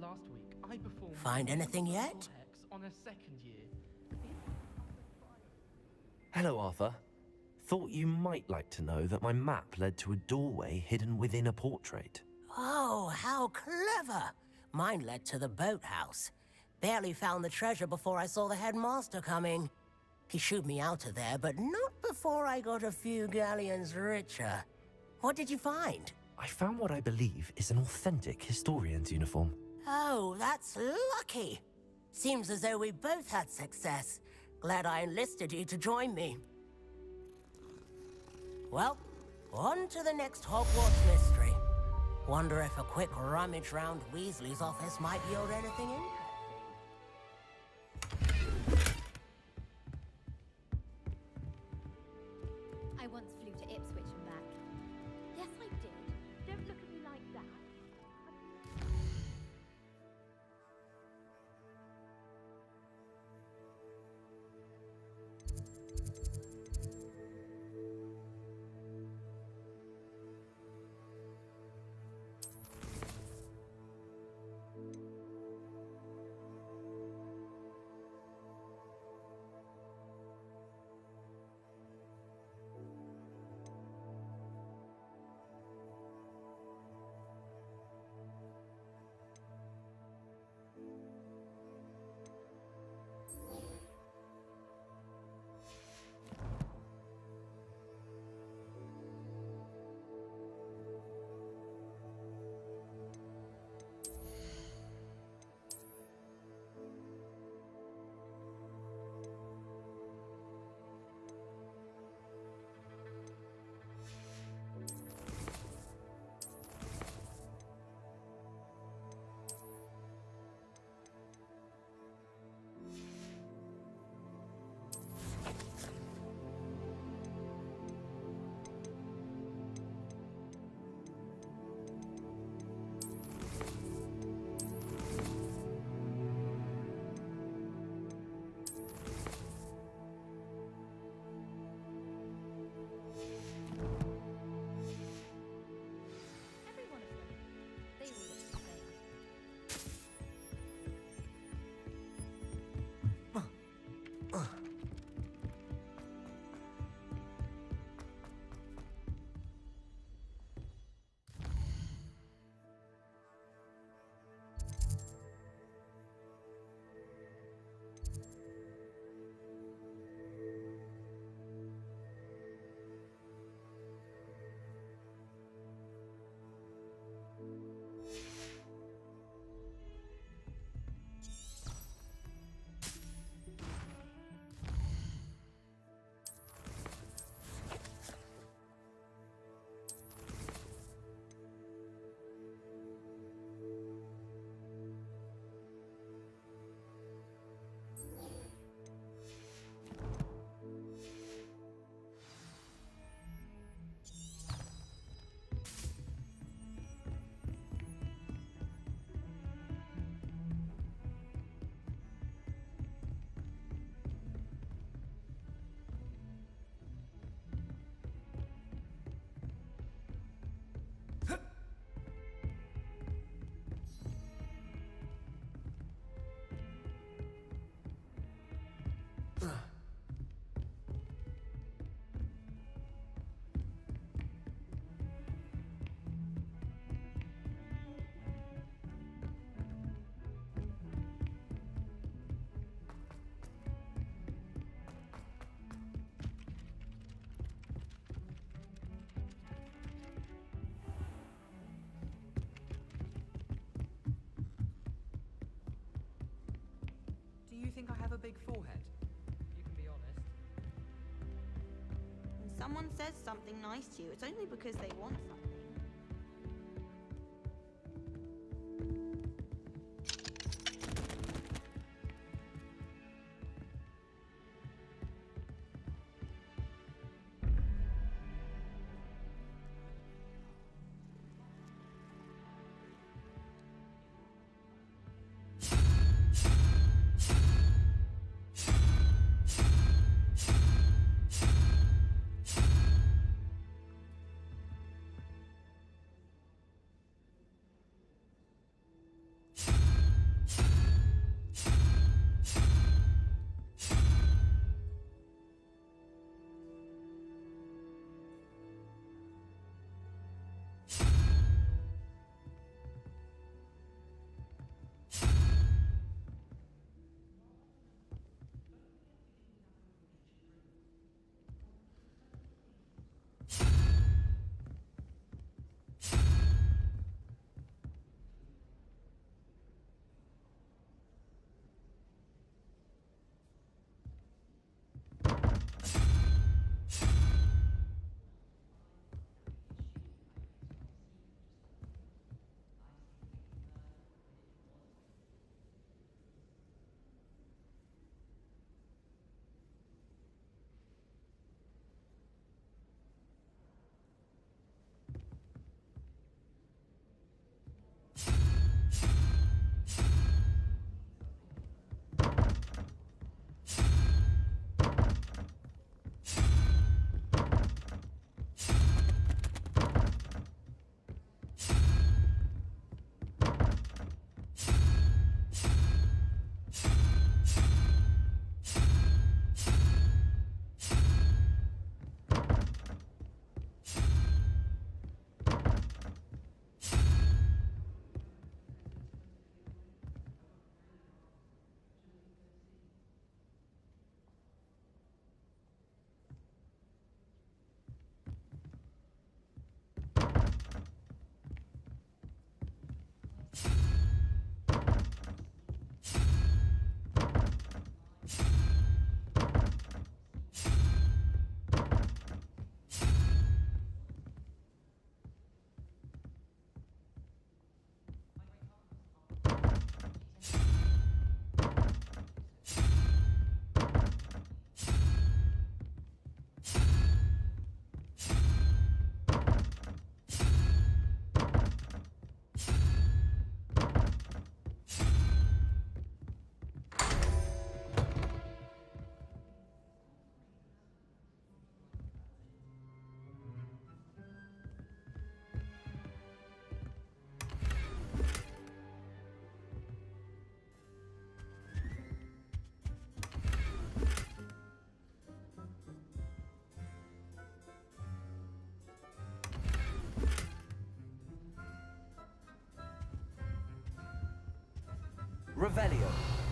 Last week, I performed... Find anything yet? ...on a second year. Hello, Arthur. Thought you might like to know that my map led to a doorway hidden within a portrait. Oh, how clever! Mine led to the boathouse. Barely found the treasure before I saw the headmaster coming. He shooed me out of there, but not before I got a few galleons richer. What did you find? I found what I believe is an authentic historian's uniform. Oh, that's lucky. Seems as though we both had success. Glad I enlisted you to join me. Well, on to the next Hogwarts mystery. Wonder if a quick rummage round Weasley's office might yield anything interesting. I once flew to Ipswich and back. Yes, I did. Don't look at me like that. Do you think I have a big forehead? You can be honest. When someone says something nice to you, it's only because they want something. Revelio.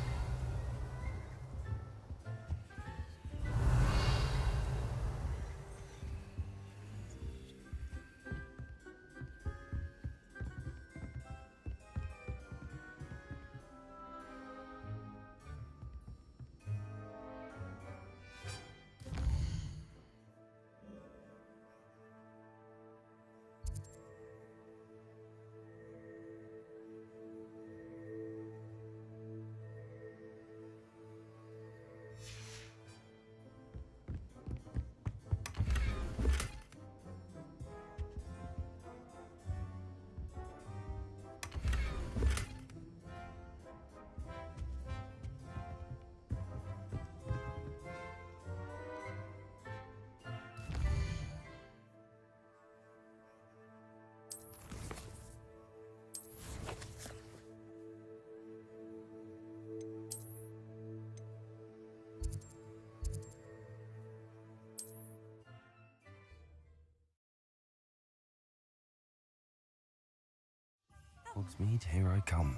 Hogsmeade, here I come.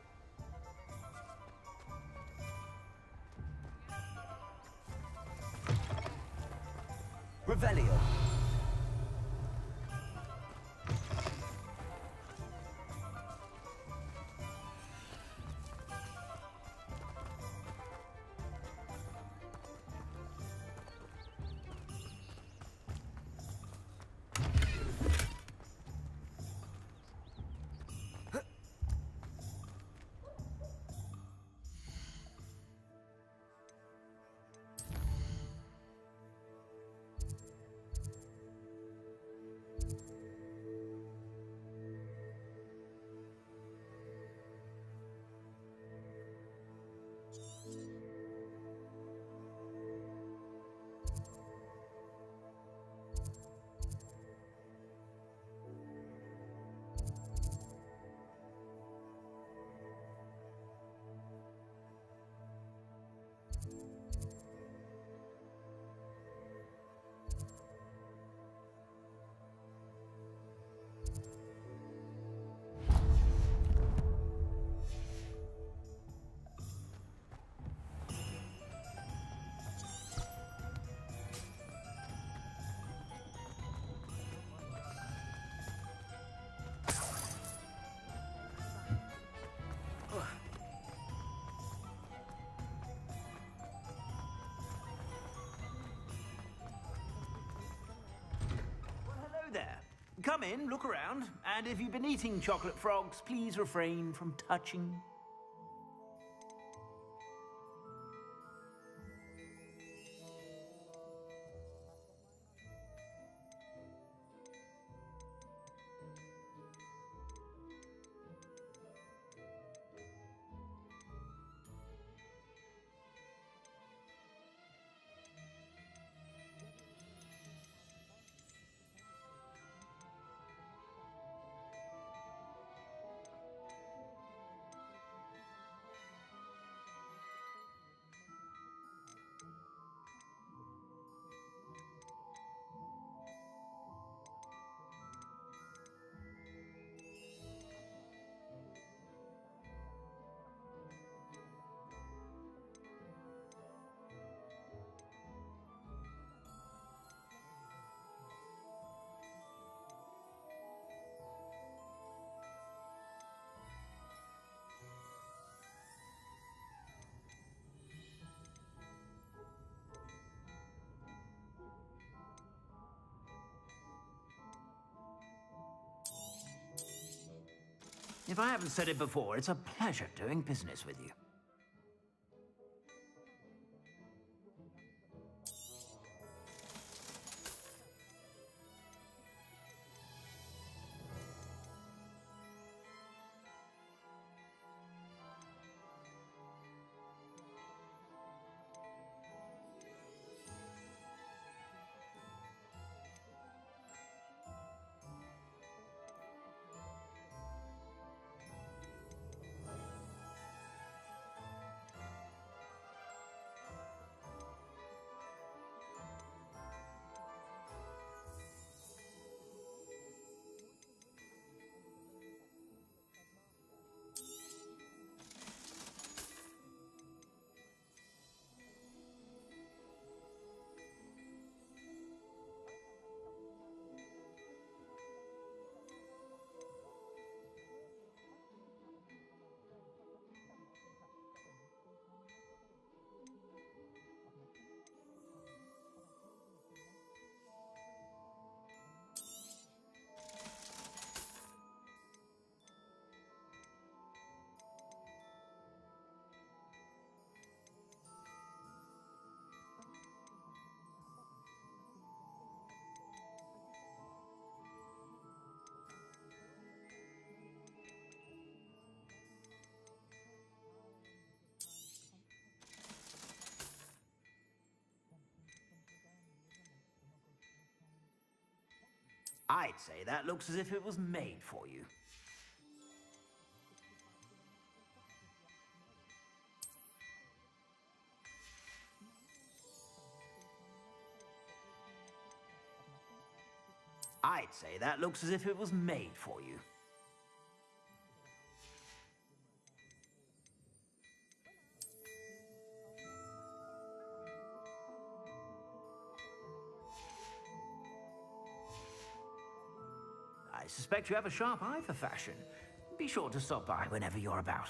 Revelio. There. Come in, look around, and if you've been eating chocolate frogs, please refrain from touching. If I haven't said it before, it's a pleasure doing business with you. I'd say that looks as if it was made for you. I'd say that looks as if it was made for you. I suspect you have a sharp eye for fashion. Be sure to stop by whenever you're about.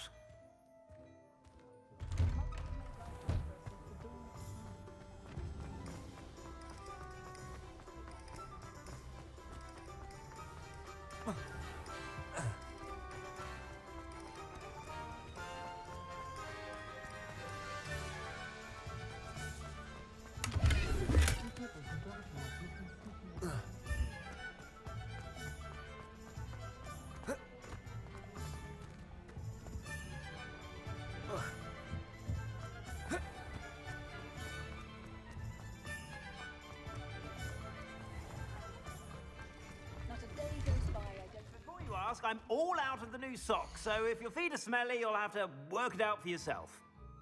I'm all out of the new socks, so if your feet are smelly, you'll have to work it out for yourself.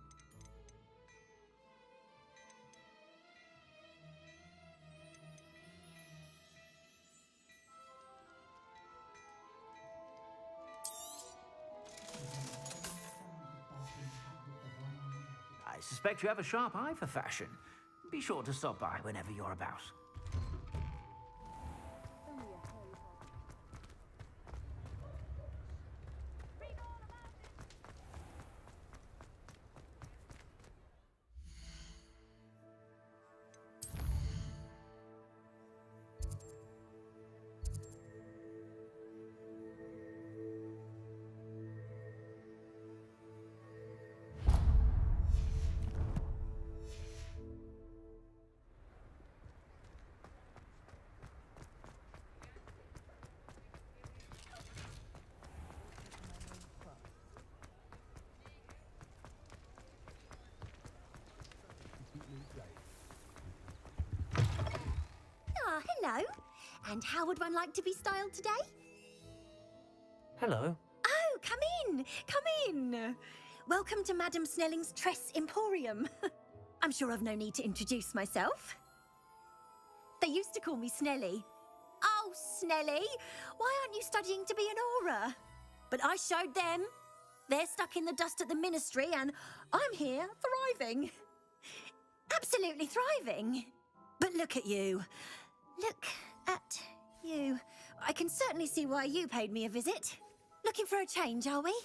I suspect you have a sharp eye for fashion. Be sure to stop by whenever you're about. Hello. And how would one like to be styled today? Hello. Oh, come in. Come in. Welcome to Madame Snelling's Tress Emporium. I'm sure I've no need to introduce myself. They used to call me Snelly. Oh, Snelly, why aren't you studying to be an aura? But I showed them. They're stuck in the dust at the ministry and I'm here thriving. Absolutely thriving. But look at you. Look at you. I can certainly see why you paid me a visit. Looking for a change, are we?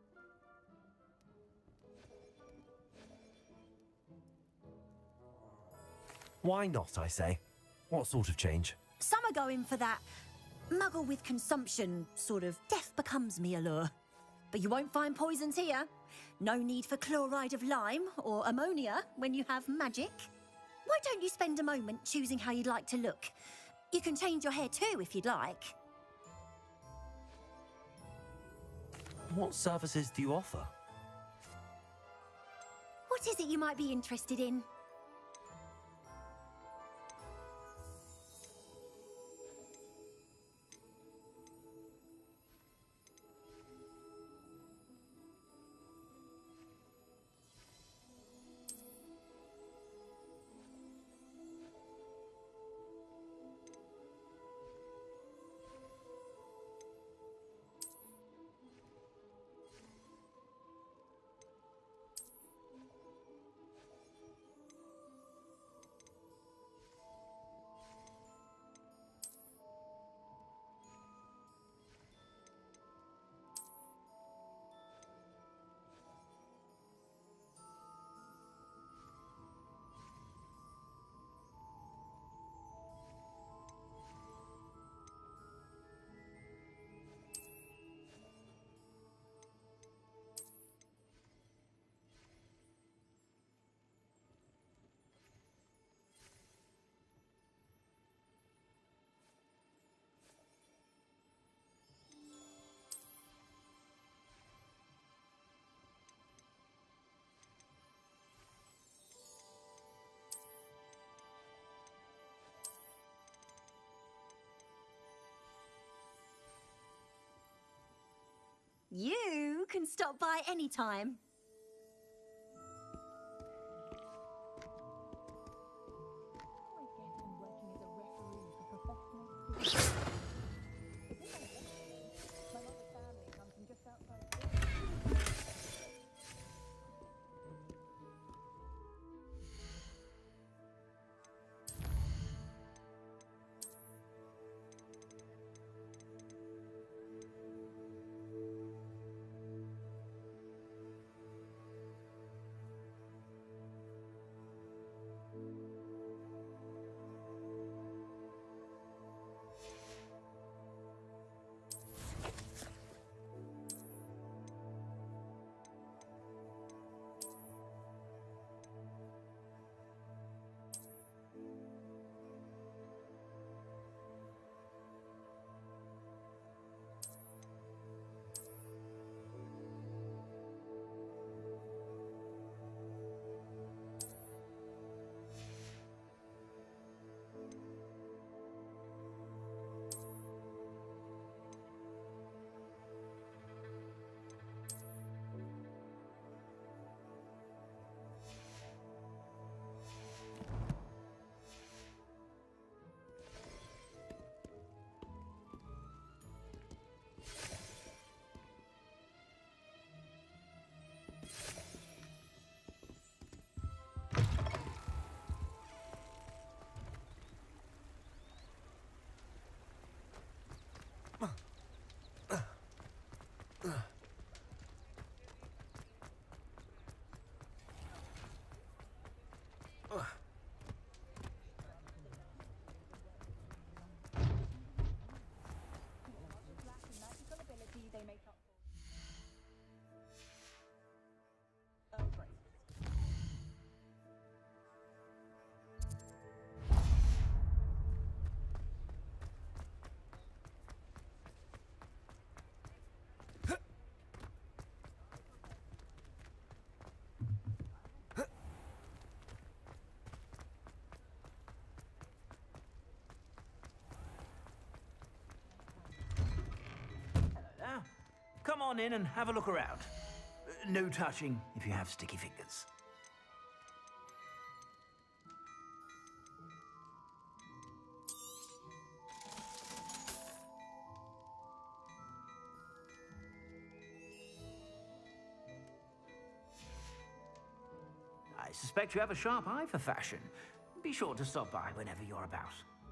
Why not, I say? What sort of change? Some are going for that muggle with consumption, sort of death becomes me allure. But you won't find poisons here. No need for chloride of lime or ammonia when you have magic. Why don't you spend a moment choosing how you'd like to look? You can change your hair too if you'd like. What services do you offer? What is it you might be interested in? You can stop by anytime. Come on in and have a look around. No touching if you have sticky fingers. I suspect you have a sharp eye for fashion. Be sure to stop by whenever you're about.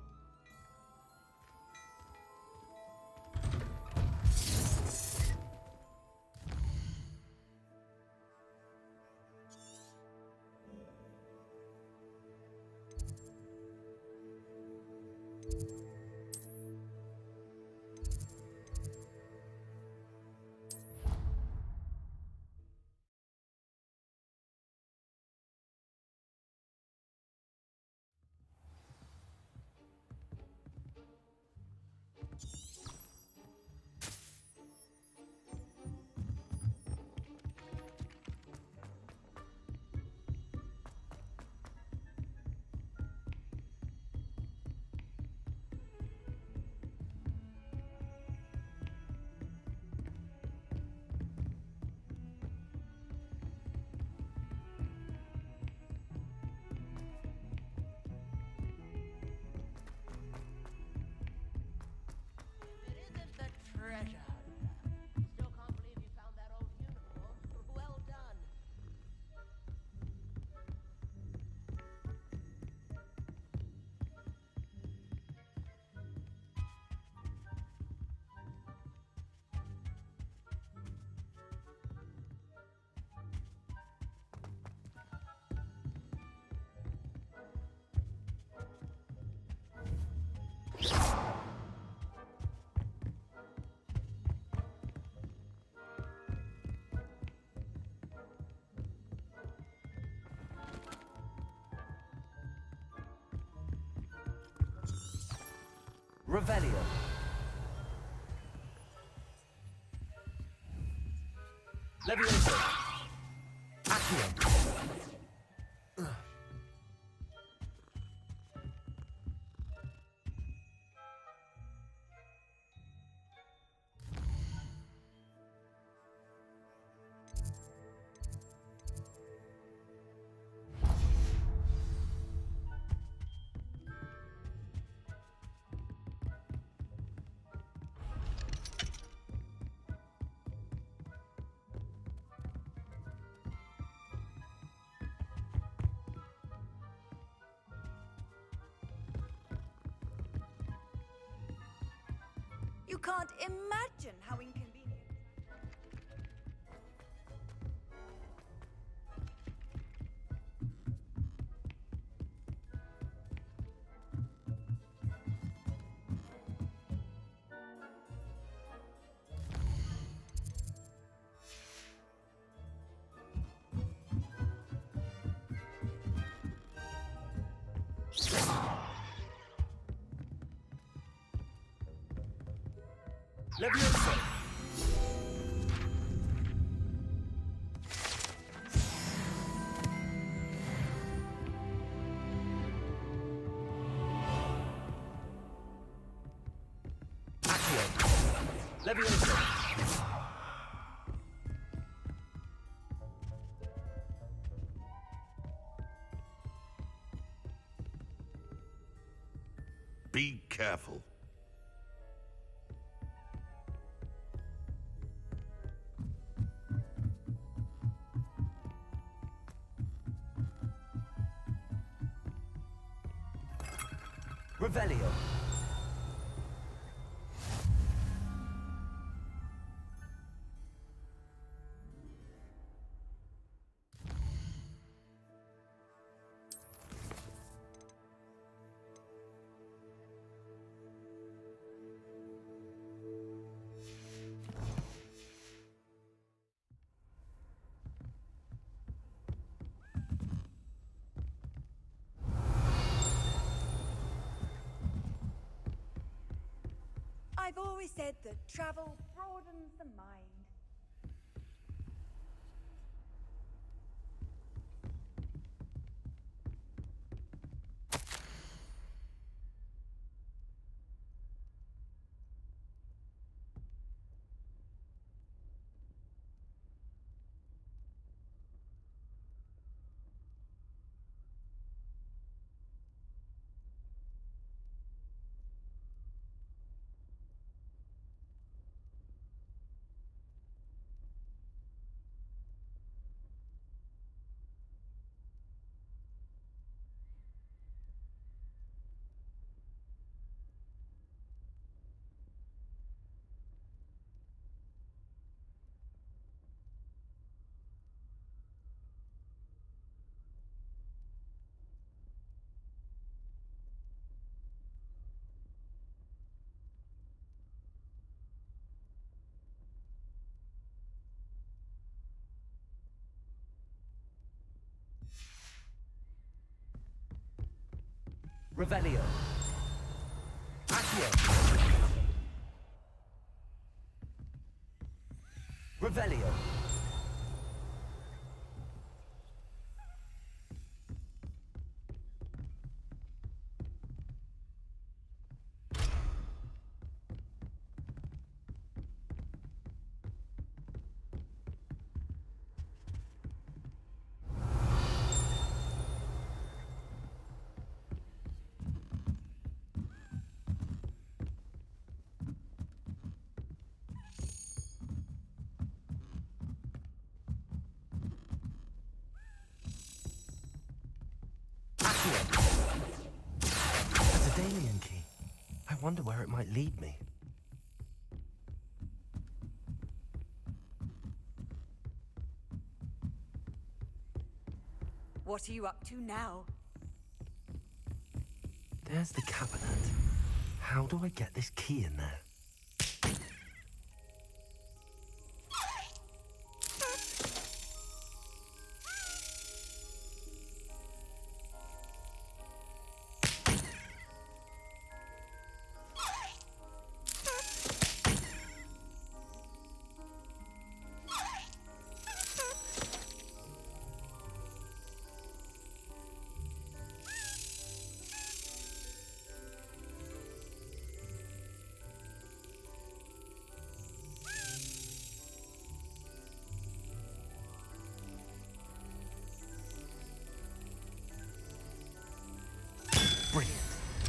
Revelio. Levioso. Accio. You can't imagine how inconvenient. Leviosa! Accio! Leviosa! Be careful. Revelio. I've always said that travel broadens the mind. Revelio. Accio. Revelio. That's a Daemon key. I wonder where it might lead me. What are you up to now? There's the cabinet. How do I get this key in there? Brilliant.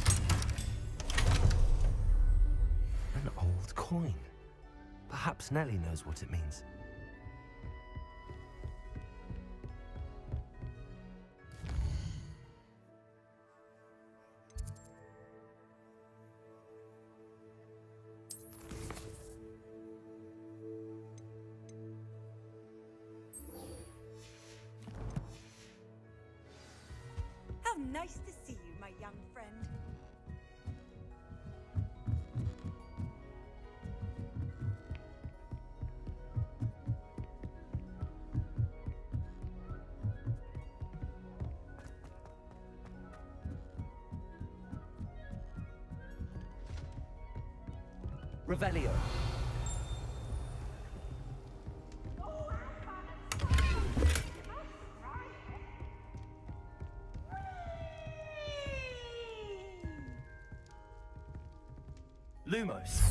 An old coin. Perhaps Nellie knows what it means. Nice to see you, my young friend. Revelio. Lumos.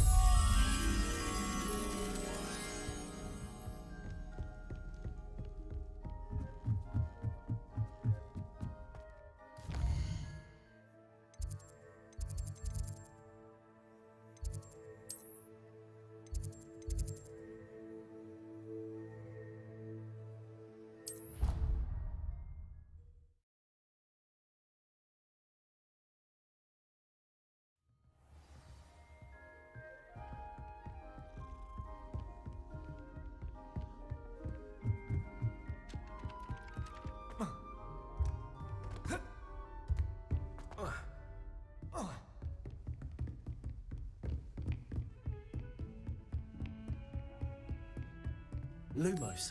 Lumos.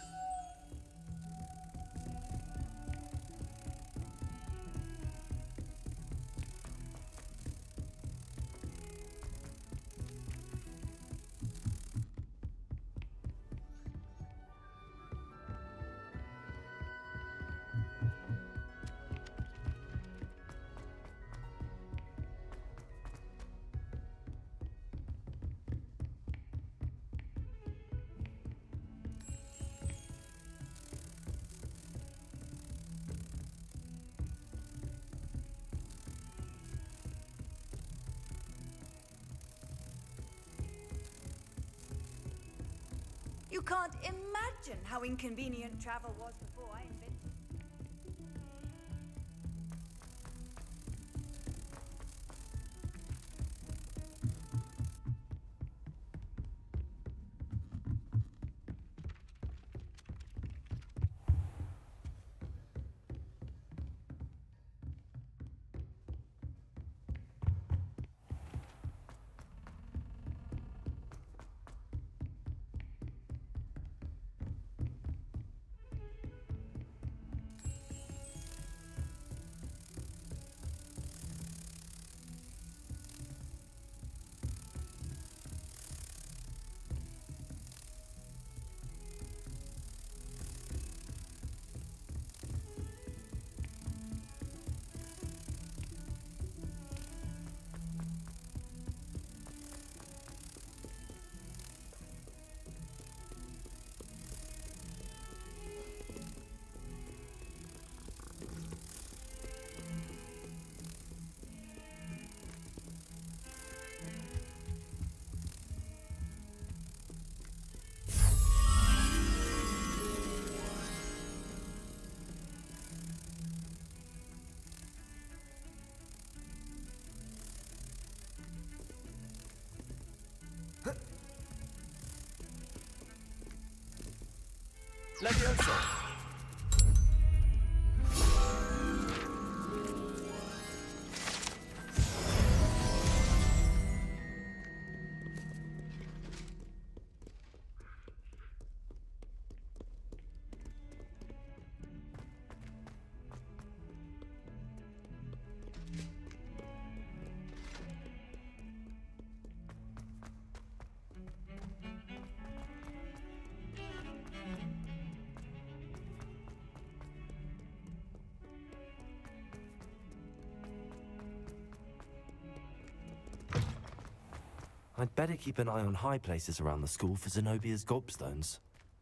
You can't imagine how inconvenient travel was before I invented it. Levioso. I'd better keep an eye on high places around the school for Zenobia's gobstones.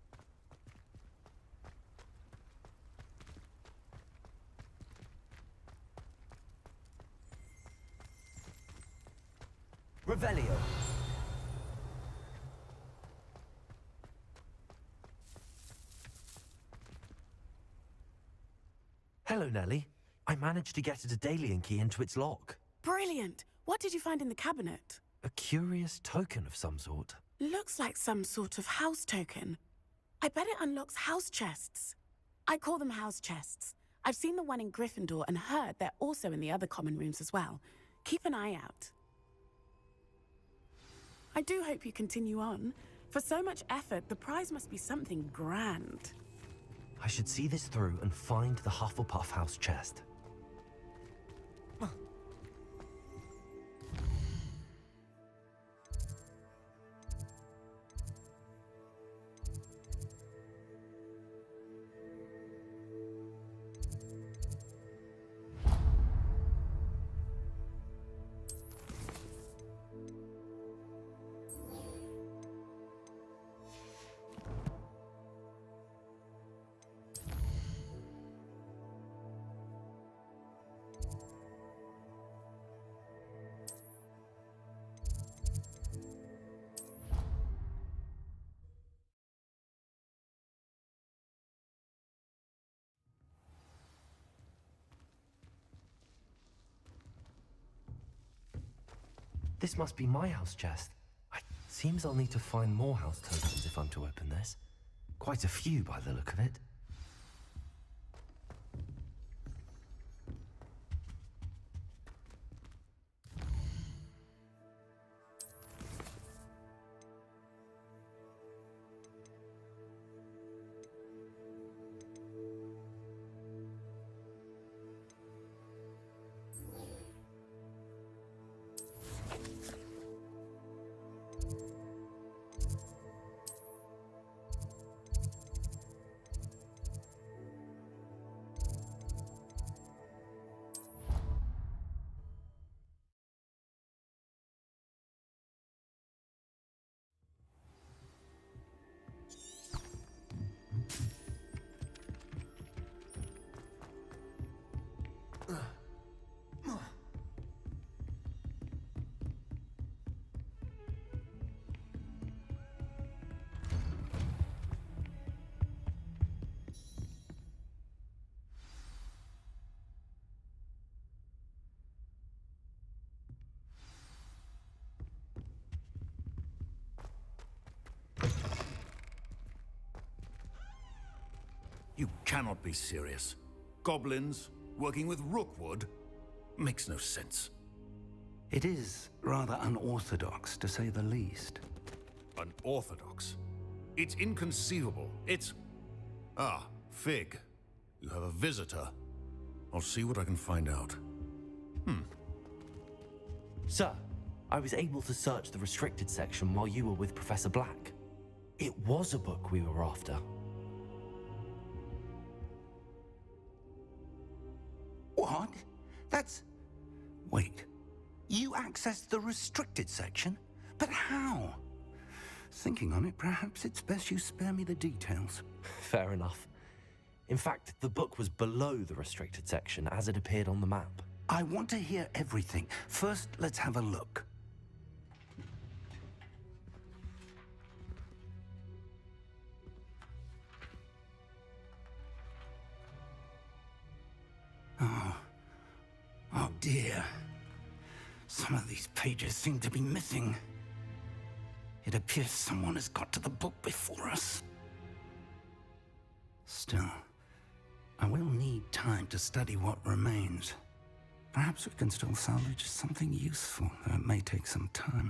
Revelio. Hello, Nellie. I managed to get a Daedalian key into its lock. Brilliant! What did you find in the cabinet? A curious token of some sort. Looks like some sort of house token. I bet it unlocks house chests. I call them house chests. I've seen the one in Gryffindor and heard they're also in the other common rooms as well. Keep an eye out. I do hope you continue on. For so much effort, the prize must be something grand. I should see this through and find the Hufflepuff house chest. This must be my house chest. Seems I'll need to find more house tokens if I'm to open this. Quite a few by the look of it. You cannot be serious. Goblins working with Rookwood? Makes no sense. It is rather unorthodox, to say the least. Unorthodox? It's inconceivable. It's... Ah, Fig. You have a visitor. I'll see what I can find out. Sir, I was able to search the restricted section while you were with Professor Black. It was a book we were after. What? That's... Wait. You accessed the restricted section? But how? Thinking on it, perhaps it's best you spare me the details. Fair enough. In fact, the book was below the restricted section as it appeared on the map. I want to hear everything. First, let's have a look. Oh dear. Some of these pages seem to be missing. It appears someone has got to the book before us. Still, I will need time to study what remains. Perhaps we can still salvage something useful, though it may take some time.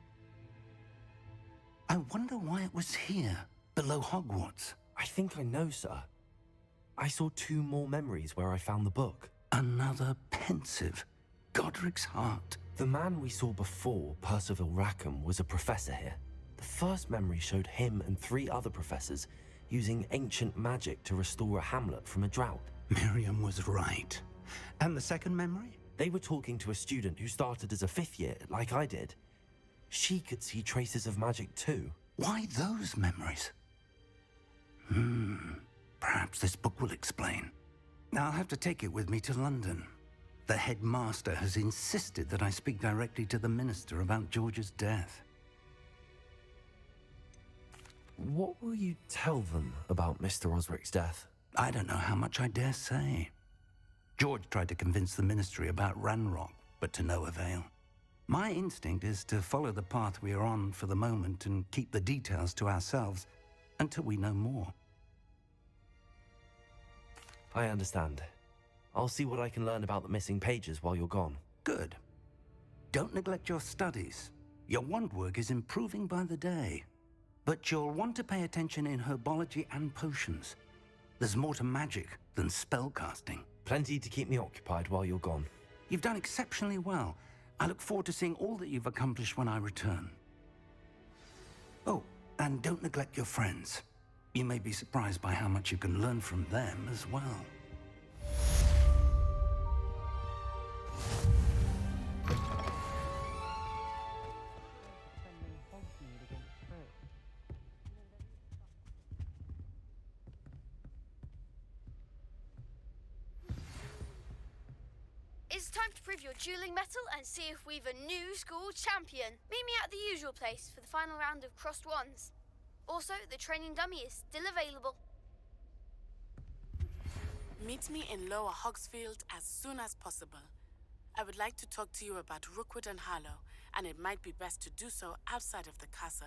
I wonder why it was here, below Hogwarts. I think I know, sir. I saw 2 more memories where I found the book. Another pensive. Godric's heart. The man we saw before, Percival Rackham, was a professor here. The first memory showed him and 3 other professors using ancient magic to restore a hamlet from a drought. Miriam was right. And the second memory? They were talking to a student who started as a 5th year, like I did. She could see traces of magic too. Why those memories? Perhaps this book will explain. I'll have to take it with me to London. The headmaster has insisted that I speak directly to the minister about George's death. What will you tell them about Mr. Osric's death? I don't know how much I dare say. George tried to convince the ministry about Ranrock, but to no avail. My instinct is to follow the path we are on for the moment and keep the details to ourselves until we know more. I understand. I'll see what I can learn about the missing pages while you're gone. Good. Don't neglect your studies. Your wand work is improving by the day. But you'll want to pay attention in herbology and potions. There's more to magic than spellcasting. Plenty to keep me occupied while you're gone. You've done exceptionally well. I look forward to seeing all that you've accomplished when I return. Oh, and don't neglect your friends. You may be surprised by how much you can learn from them as well. It's time to prove your dueling mettle and see if we've a new school champion. Meet me at the usual place for the final round of crossed wands. Also, the training dummy is still available. Meet me in Lower Hogsfield as soon as possible. I would like to talk to you about Rookwood and Harlow, and it might be best to do so outside of the castle.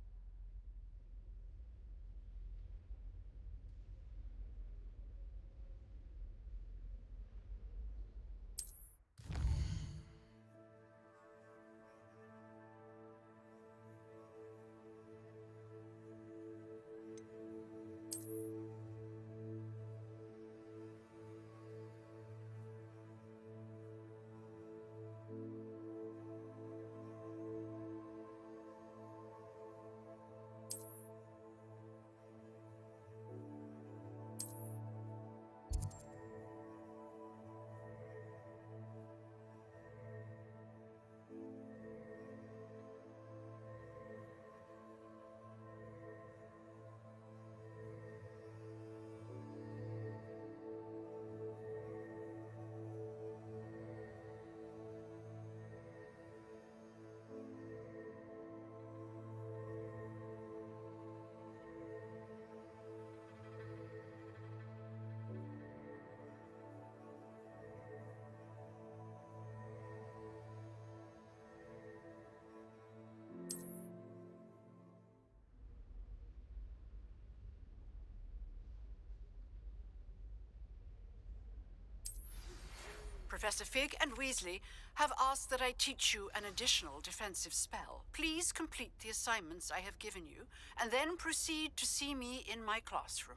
Professor Fig and Weasley have asked that I teach you an additional defensive spell. Please complete the assignments I have given you, and then proceed to see me in my classroom.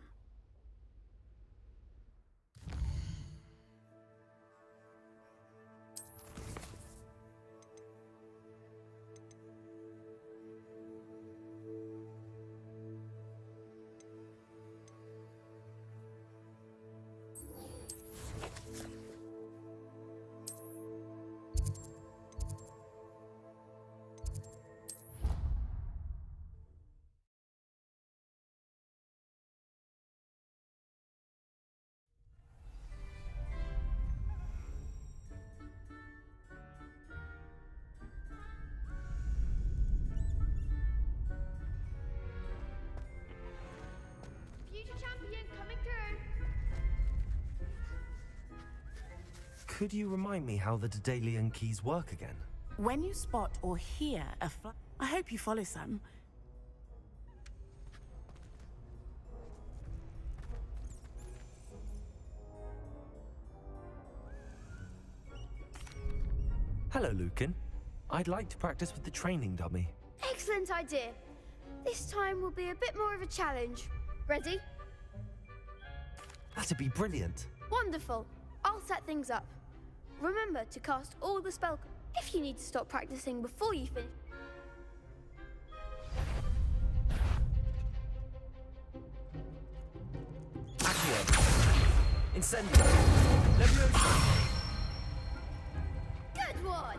Could you remind me how the Daedalian keys work again? When you spot or hear a I hope you follow some. Hello, Lucan. I'd like to practice with the training dummy. Excellent idea. This time will be a bit more of a challenge. Ready? That'd be brilliant. Wonderful. I'll set things up. Remember to cast all the spell. If you need to stop practicing before you finish. Accio. Incendio. Leviosa. Good one.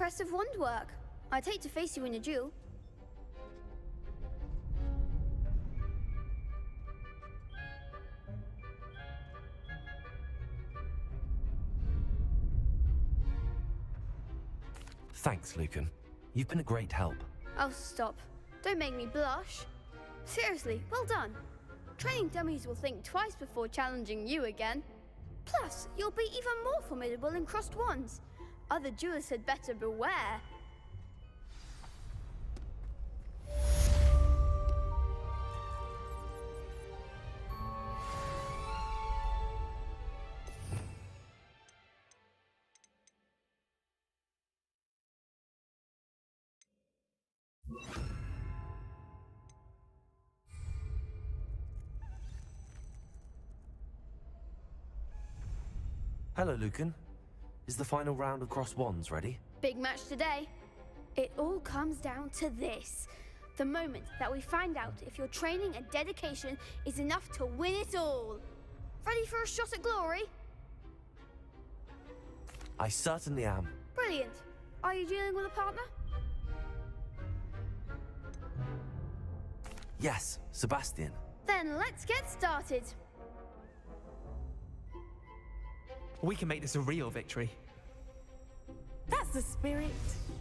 impressive wand work. I'd hate to face you in a duel. Thanks, Lucan. You've been a great help. Oh, stop. Don't make me blush. Seriously, well done. Training dummies will think twice before challenging you again. Plus, you'll be even more formidable in crossed wands. Other duelists had better beware. Hello, Lucan. Is the final round of crossed wands ready? Big match today. It all comes down to this. The moment that we find out if your training and dedication is enough to win it all. Ready for a shot at glory? I certainly am. Brilliant. Are you dealing with a partner? Yes, Sebastian. Then let's get started. We can make this a real victory. That's the spirit.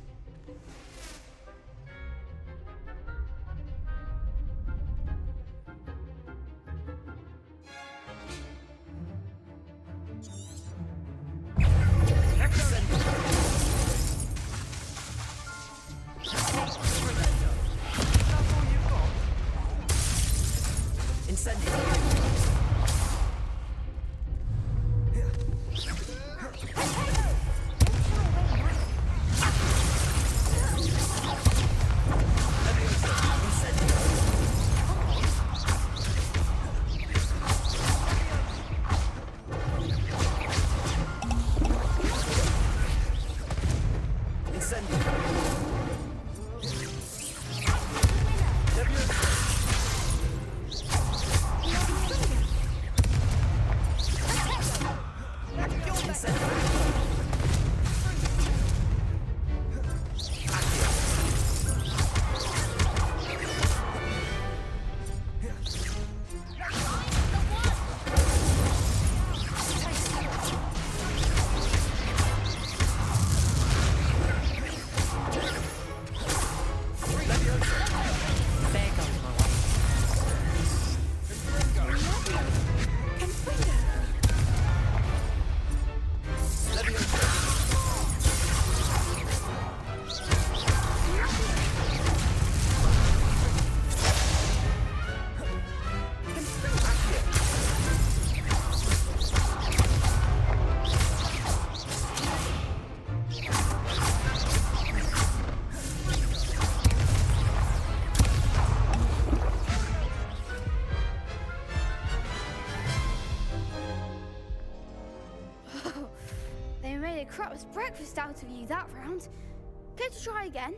Crap's breakfast out of you that round. Care to try again?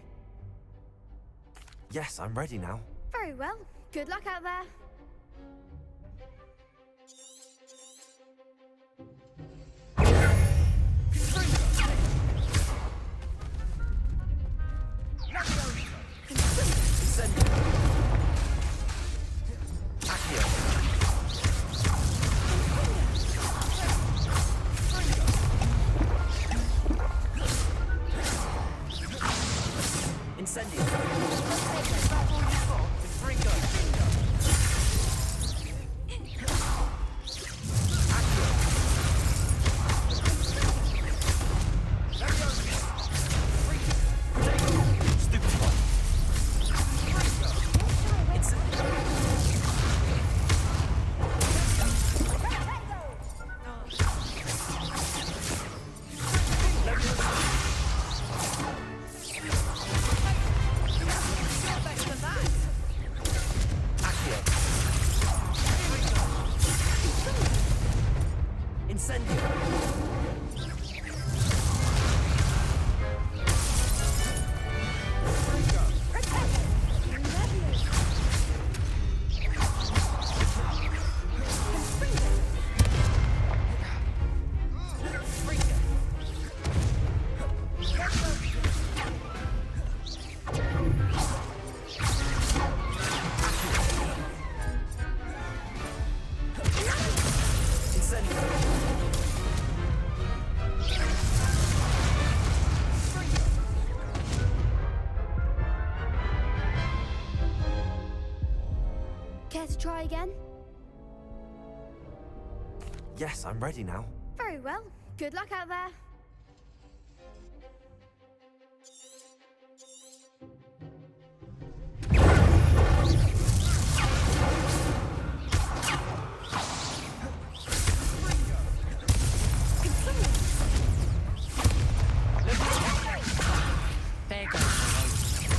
Yes, I'm ready now. Very well. Good luck out there. try again? Yes, I'm ready now. Very well. Good luck out there. There goes.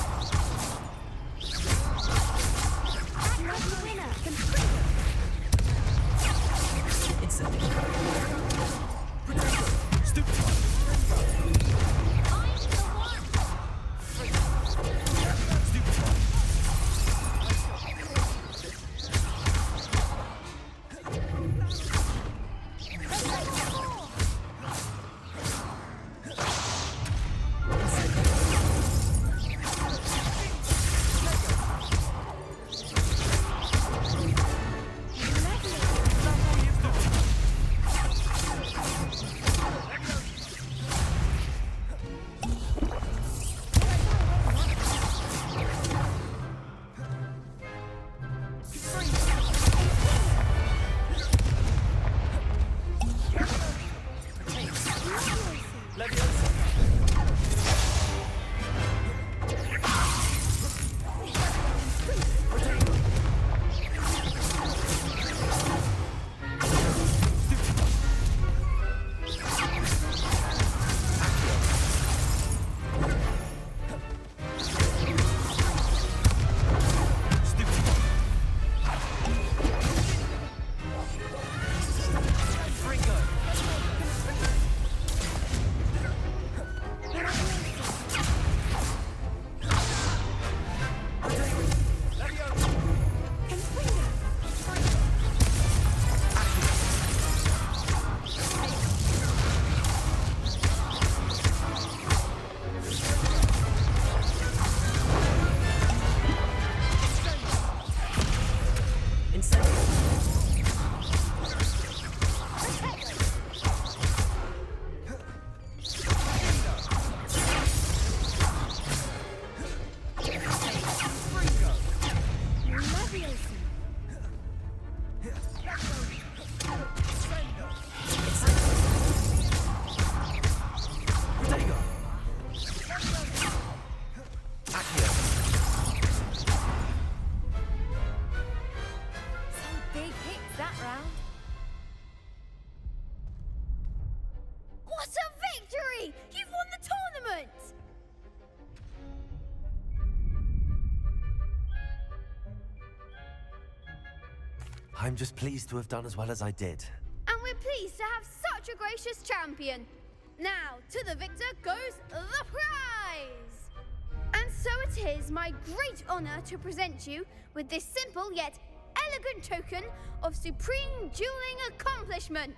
I'm just pleased to have done as well as I did. And we're pleased to have such a gracious champion. Now, to the victor goes the prize! And so it is my great honor to present you with this simple yet elegant token of supreme dueling accomplishment.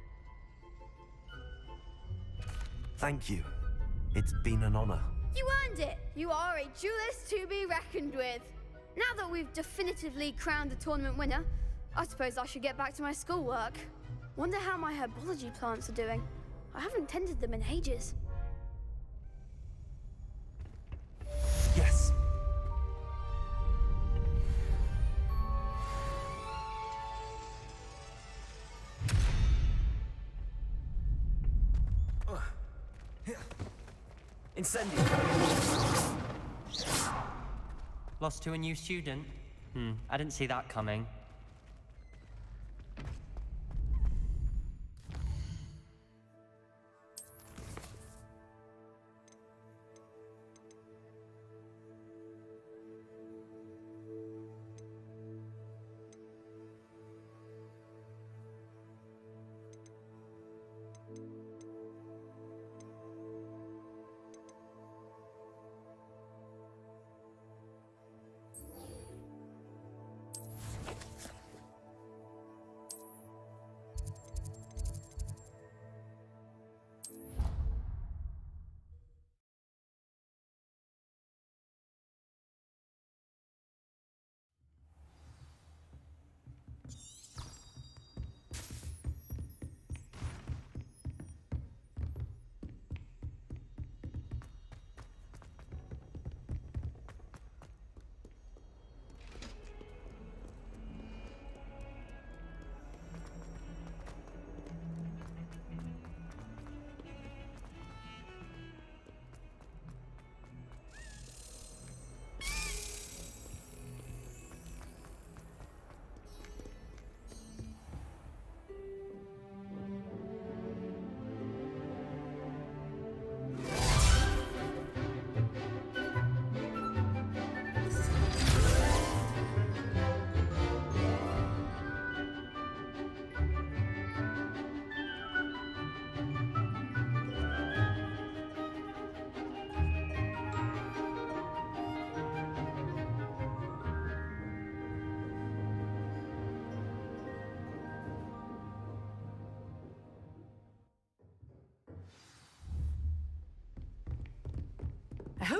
Thank you. It's been an honor. You earned it. You are a duelist to be reckoned with. Now that we've definitively crowned the tournament winner, I suppose I should get back to my schoolwork. Wonder how my herbology plants are doing. I haven't tended them in ages. Yes. Incendio. Lost to a new student? I didn't see that coming.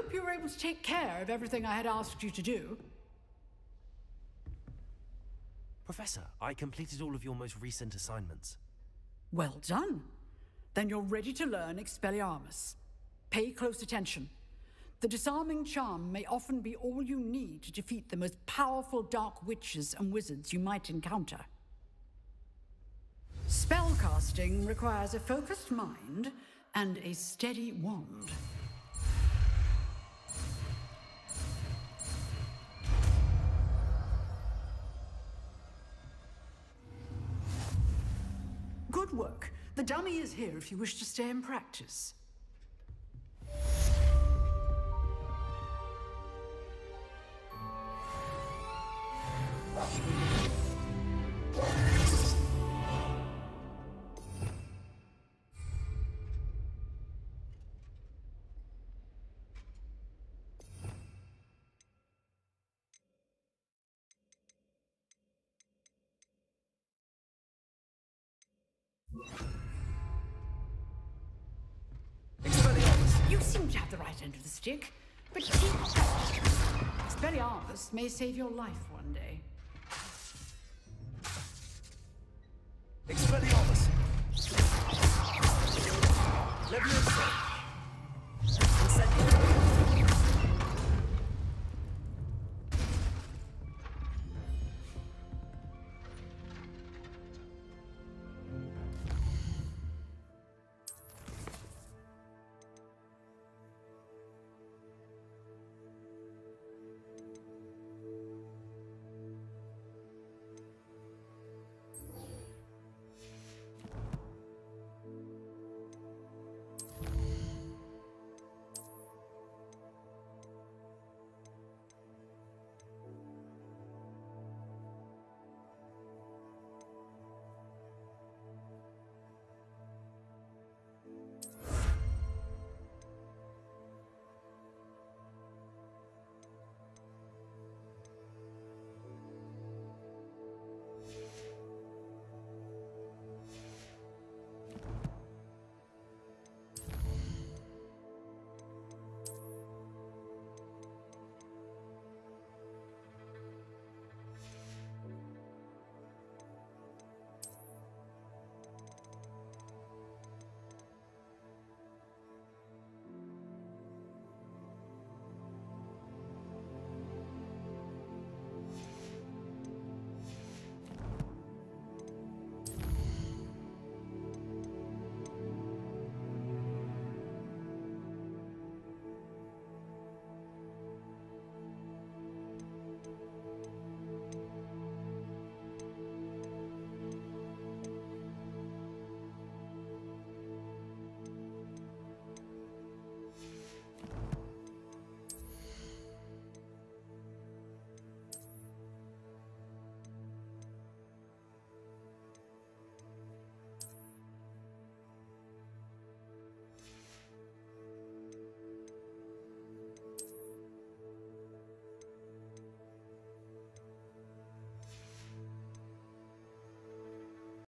hope you were able to take care of everything I had asked you to do. Professor, I completed all of your most recent assignments. Well done. Then you're ready to learn Expelliarmus. Pay close attention. The disarming charm may often be all you need to defeat the most powerful dark witches and wizards you might encounter. Spellcasting requires a focused mind and a steady wand. Good work. The dummy is here if you wish to stay and practice. You seem to have the right end of the stick, but Expelliarmus may save your life one day.